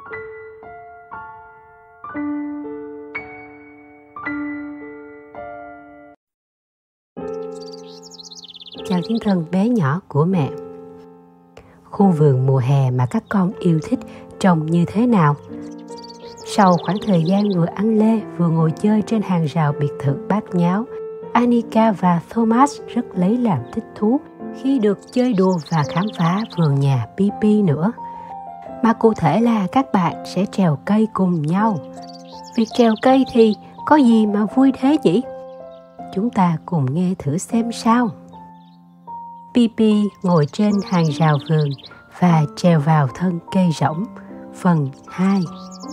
Chào thiên thần bé nhỏ của mẹ. Khu vườn mùa hè mà các con yêu thích trông như thế nào? Sau khoảng thời gian vừa ăn lê vừa ngồi chơi trên hàng rào biệt thự bát nháo, Annika và Thomas rất lấy làm thích thú khi được chơi đùa và khám phá vườn nhà Pippi nữa. Mà cụ thể là các bạn sẽ trèo cây cùng nhau. Việc trèo cây thì có gì mà vui thế nhỉ? Chúng ta cùng nghe thử xem sao. Pippi ngồi trên hàng rào vườn và trèo vào thân cây rỗng. Phần 2.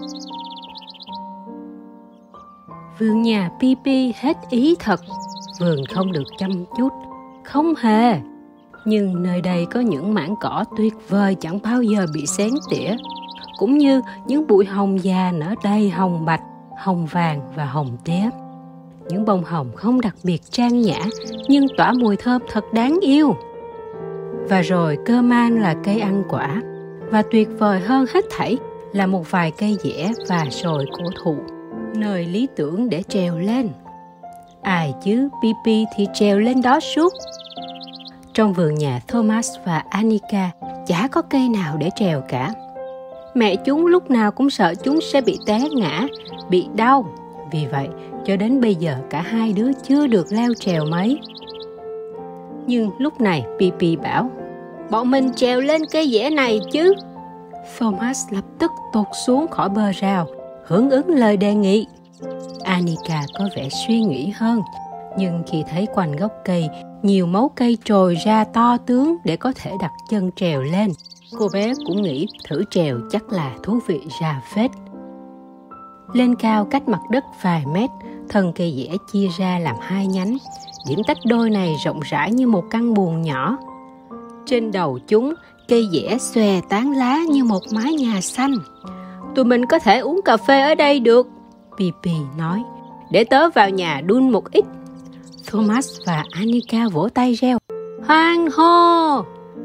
Vườn nhà Pippi hết ý thật. Vườn không được chăm chút, không hề. Nhưng nơi đây có những mảng cỏ tuyệt vời chẳng bao giờ bị xén tỉa, cũng như những bụi hồng già nở đầy hồng bạch, hồng vàng và hồng tía. Những bông hồng không đặc biệt trang nhã nhưng tỏa mùi thơm thật đáng yêu. Và rồi cơ man là cây ăn quả, và tuyệt vời hơn hết thảy là một vài cây dẻ và sồi cổ thụ, nơi lý tưởng để trèo lên. Ai chứ, Pippi thì trèo lên đó suốt. Trong vườn nhà Thomas và Annika chả có cây nào để trèo cả. Mẹ chúng lúc nào cũng sợ chúng sẽ bị té ngã, bị đau. Vì vậy, cho đến bây giờ cả hai đứa chưa được leo trèo mấy. Nhưng lúc này Pippi bảo, bọn mình trèo lên cây dẻ này chứ. Thomas lập tức tụt xuống khỏi bờ rào, hưởng ứng lời đề nghị. Annika có vẻ suy nghĩ hơn, nhưng khi thấy quanh gốc cây nhiều mấu cây trồi ra to tướng để có thể đặt chân trèo lên, cô bé cũng nghĩ thử trèo chắc là thú vị ra phết. Lên cao cách mặt đất vài mét, thân cây dẻ chia ra làm hai nhánh. Điểm tách đôi này rộng rãi như một căn buồng nhỏ. Trên đầu chúng, cây dẻ xòe tán lá như một mái nhà xanh. Tụi mình có thể uống cà phê ở đây được, Pippi nói. Để tớ vào nhà đun một ít. Thomas và Annika vỗ tay reo, hoan hô!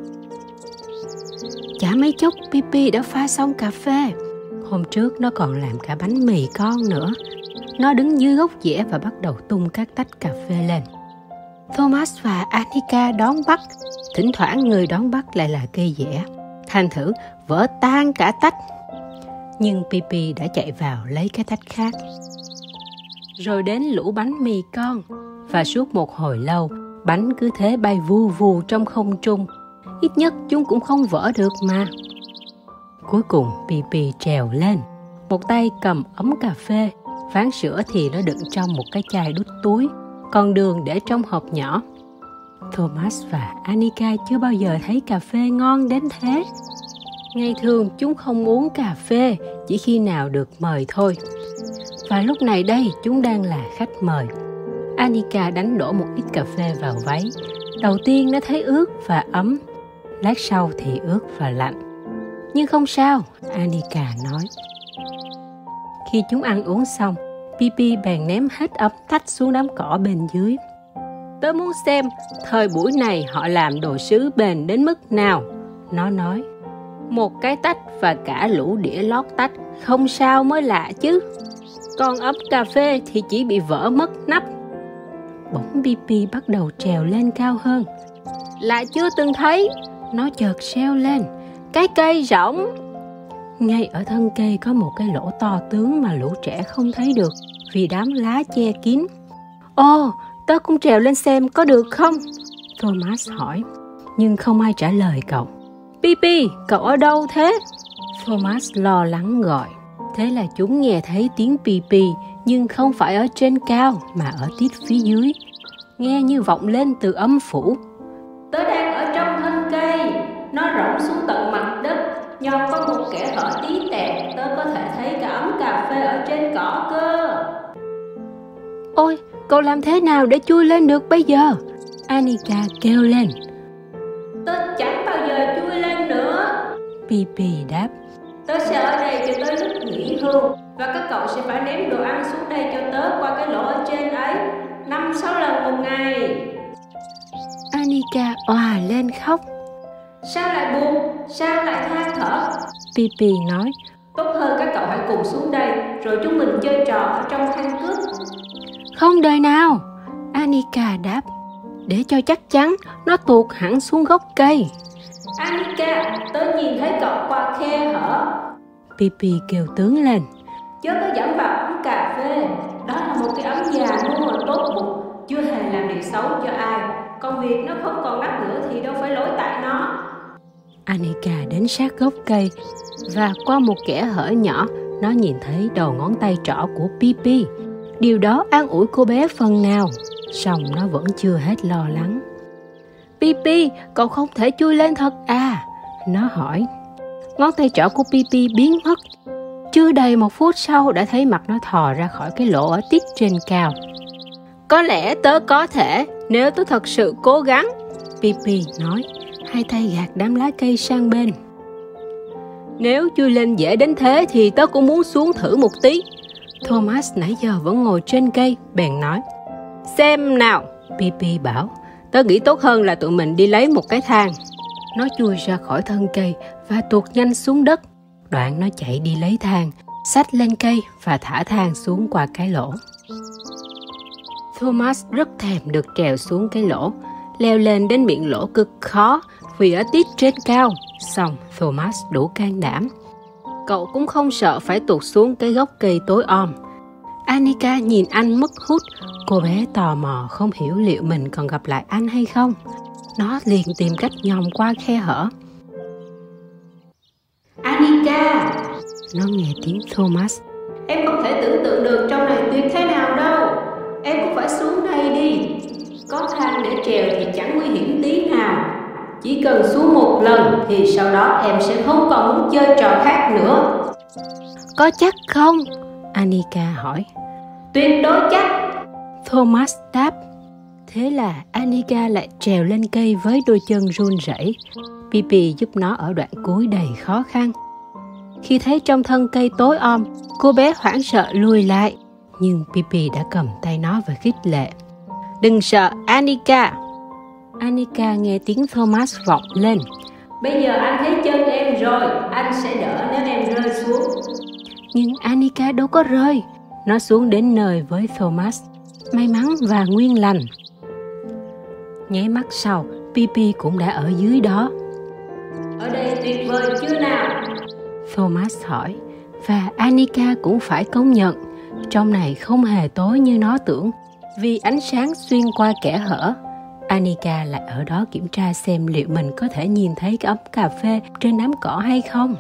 Chả mấy chốc Pippi đã pha xong cà phê. Hôm trước nó còn làm cả bánh mì con nữa. Nó đứng dưới gốc dẻ và bắt đầu tung các tách cà phê lên. Thomas và Annika đón bắt. Thỉnh thoảng người đón bắt lại là cây dẻ. Thành thử vỡ tan cả tách. Nhưng Pippi đã chạy vào lấy cái tách khác. Rồi đến lũ bánh mì con. Và suốt một hồi lâu, bánh cứ thế bay vù vù trong không trung. Ít nhất chúng cũng không vỡ được mà. Cuối cùng Pippi trèo lên. Một tay cầm ấm cà phê, ván sữa thì nó đựng trong một cái chai đút túi, còn đường để trong hộp nhỏ. Thomas và Annika chưa bao giờ thấy cà phê ngon đến thế. Ngày thường chúng không uống cà phê, chỉ khi nào được mời thôi. Và lúc này đây chúng đang là khách mời. Annika đánh đổ một ít cà phê vào váy. Đầu tiên nó thấy ướt và ấm, lát sau thì ướt và lạnh. Nhưng không sao, Annika nói. Khi chúng ăn uống xong, Pippi bèn ném hết ấm tách xuống đám cỏ bên dưới. Tớ muốn xem thời buổi này họ làm đồ sứ bền đến mức nào, nó nói. Một cái tách và cả lũ đĩa lót tách, không sao mới lạ chứ. Còn ấm cà phê thì chỉ bị vỡ mất nắp. Bỗng Pippi bắt đầu trèo lên cao hơn. Lại chưa từng thấy, nó chợt reo lên. Cái cây rỗng. Ngay ở thân cây có một cái lỗ to tướng mà lũ trẻ không thấy được vì đám lá che kín. Ồ, tớ cũng trèo lên xem có được không? Thomas hỏi. Nhưng không ai trả lời cậu. Pippi, cậu ở đâu thế? Thomas lo lắng gọi. Thế là chúng nghe thấy tiếng Pippi, nhưng không phải ở trên cao mà ở tít phía dưới, nghe như vọng lên từ âm phủ. Tớ đang ở trong thân cây, nó rỗng xuống tận mặt đất, nhờ có một kẽ hở tí tẹt, tớ có thể thấy cả ấm cà phê ở trên cỏ cơ. Ôi, cậu làm thế nào để chui lên được bây giờ? Annika kêu lên. Tớ chẳng bao giờ chui lên nữa, Pippi đáp. Tớ sẽ ở đây cho tới lúc nghỉ hưu, và các cậu sẽ phải ném đồ ăn xuống đây cho tớ qua cái lỗ ở trên ấy 5-6 lần một ngày. Annika òa lên khóc. Sao lại buồn, sao lại than thở? Pippi nói. Tốt hơn các cậu hãy cùng xuống đây, rồi chúng mình chơi trò ở trong hang cướp. Không đời nào, Anika đáp. Để cho chắc chắn, nó tuột hẳn xuống gốc cây. Anika, tớ nhìn thấy cậu qua khe hở. Pipi kêu tướng lên. Chớ có dẫm vào ấm cà phê. Đó là một cái ấm già nua tốt bụng, chưa hề làm điều xấu cho ai. Còn việc nó không còn nắp nữa thì đâu phải lỗi tại nó. Anika đến sát gốc cây và qua một kẽ hở nhỏ, nó nhìn thấy đầu ngón tay trỏ của Pipi. Điều đó an ủi cô bé phần nào, song nó vẫn chưa hết lo lắng. Pipi, cậu không thể chui lên thật à? Nó hỏi. Ngón tay trỏ của Pipi biến mất. Chưa đầy 1 phút sau đã thấy mặt nó thò ra khỏi cái lỗ ở tít trên cao. Có lẽ tớ có thể, nếu tớ thật sự cố gắng, Pipi nói, hai tay gạt đám lá cây sang bên. Nếu chui lên dễ đến thế thì tớ cũng muốn xuống thử một tí. Thomas nãy giờ vẫn ngồi trên cây, bèn nói. Xem nào, Pipi bảo, tớ nghĩ tốt hơn là tụi mình đi lấy một cái thang. Nó chui ra khỏi thân cây và tuột nhanh xuống đất. Đoạn nó chạy đi lấy thang, xách lên cây và thả thang xuống qua cái lỗ. Thomas rất thèm được trèo xuống cái lỗ. Leo lên đến miệng lỗ cực khó vì ở tít trên cao. Xong Thomas đủ can đảm. Cậu cũng không sợ phải tuột xuống cái gốc cây tối om. Anika nhìn anh mất hút. Cô bé tò mò không hiểu liệu mình còn gặp lại anh hay không. Nó liền tìm cách nhòm qua khe hở. Anika, nó nghe tiếng Thomas. Em không thể tưởng tượng được trong này tuyệt thế nào đâu. Em cũng phải xuống đây đi. Có thang để trèo thì chẳng nguy hiểm tí nào. Chỉ cần xuống một lần thì sau đó em sẽ không còn muốn chơi trò khác nữa. Có chắc không? Anika hỏi. Tuyệt đối chắc, Thomas đáp. Thế là Anika lại trèo lên cây với đôi chân run rẩy. Pipi giúp nó ở đoạn cuối đầy khó khăn. Khi thấy trong thân cây tối om, cô bé hoảng sợ lùi lại. Nhưng Pipi đã cầm tay nó và khích lệ. Đừng sợ, Anika. Anika nghe tiếng Thomas vọng lên. Bây giờ anh thấy chân em rồi, anh sẽ đỡ nếu em rơi xuống. Nhưng Anika đâu có rơi. Nó xuống đến nơi với Thomas. May mắn và nguyên lành. Nháy mắt sau, Pipi cũng đã ở dưới đó. Ở đây tuyệt vời chưa nào? Thomas hỏi. Và Anika cũng phải công nhận, trong này không hề tối như nó tưởng, vì ánh sáng xuyên qua kẽ hở. Anika lại ở đó kiểm tra xem liệu mình có thể nhìn thấy cái ấm cà phê trên đám cỏ hay không.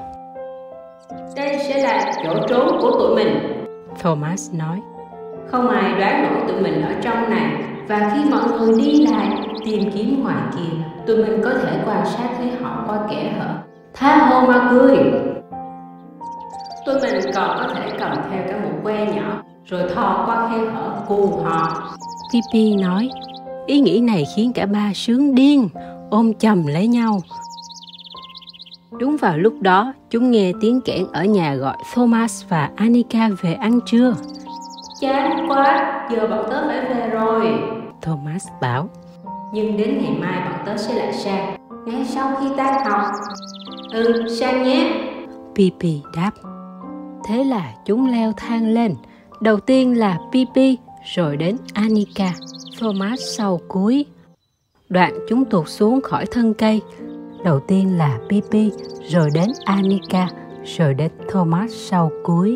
Đây sẽ là chỗ trốn của tụi mình, Thomas nói. Không ai đoán nổi tụi mình ở trong này. Và khi mọi người đi lại tìm kiếm ngoài kia, tụi mình có thể quan sát thấy họ qua kẽ hở. Tha hồ mà cười. Tụi mình còn có thể cầm theo cả một que nhỏ, rồi thò qua khe hở cù họ. Pipi nói. Ý nghĩ này khiến cả ba sướng điên, ôm chầm lấy nhau. Đúng vào lúc đó, chúng nghe tiếng kẽn ở nhà gọi Thomas và Anika về ăn trưa. Chán quá, giờ bọn tớ phải về rồi, Thomas bảo. Nhưng đến ngày mai bọn tớ sẽ lại sang, ngay sau khi tan học. Sang nhé, Pipi đáp. Thế là chúng leo thang lên. Đầu tiên là Pipi, rồi đến Anika, Thomas sau cuối. Đoạn chúng tuột xuống khỏi thân cây. Đầu tiên là Pipi, rồi đến Anika, rồi đến Thomas sau cuối.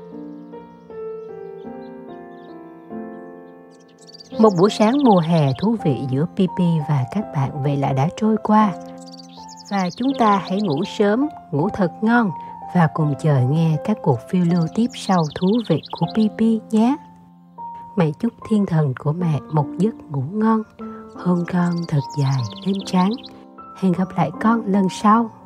Một buổi sáng mùa hè thú vị giữa Pipi và các bạn vậy là đã trôi qua. Và chúng ta hãy ngủ sớm, ngủ thật ngon và cùng chờ nghe các cuộc phiêu lưu tiếp sau thú vị của Pipi nhé. Mẹ chúc thiên thần của mẹ một giấc ngủ ngon, hôn con thật dài lên trán. Hẹn gặp lại con lần sau.